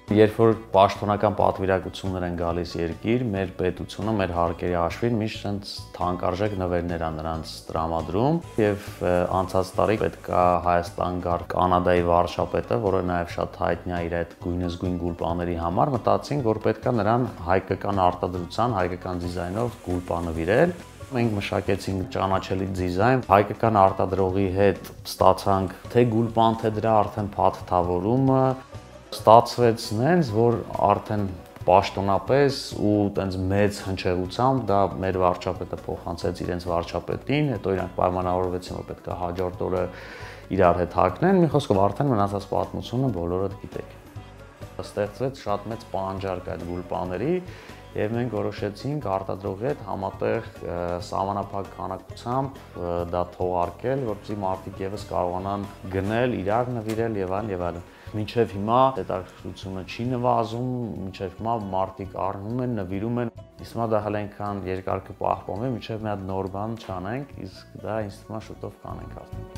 Երբ որ պաշտոնական պատվիրակություններ են գալիս երկիր, մեր պետությունը, մեր հարկերի հաշվին միշտ այնց թանկարժեք նվերներ են նրանց տրամադրում եւ անցած տարի պետքա Հայաստան գար Կանադայի վարչապետը, որը նաեւ շատ հայտնի է իր այդ գույնզգույն գուլպաների համար, մտածինք, որ պետքա նրան հայկական արտադրության, հայկական դիզայնով գուլպա նվիրել։ Մենք մշակեցինք ճանաչելի դիզայն, հայկական արտադրողի հետ ստացանք թե գուլպան, թե դրա արդեն փաթեթավորումը, ստացվեց նենց, որ արդեն պաշտոնապես ու տենց մեծ հնչեղությամբ դա մեր վարչապետը փոխանցեց իրենց վարչապետին, հետո իրանք պայմանավորվեցին, որ պետք է հաջորդ օրը իրար հետ հագնեն, մի խոսքով արդեն մնացած պատմությունը բոլորը գիտեք։ Ստեղծվեց շատ մեծ պահանջարկ այդ գուլպաների եւ մենք որոշեցինք արտադրողի հետ համատեղ սահմանափակ քանակությամբ դա թողարկել, որպեսզի մարդիկ եւս կարողանան գնել, իրար նվիրել եւ այլն եւ այլն։ Մինչև հիմա հետաքրքրությունը չի նվազում, մինչև հիմա մարդիկ առնում են, նվիրում են։ Իսկ հիմա դա հələ այնքան երկար կպահպանվի, մինչև մի հատ նոր բան չանենք, իսկ դա ինձ թվում է շուտով կանենք արդեն։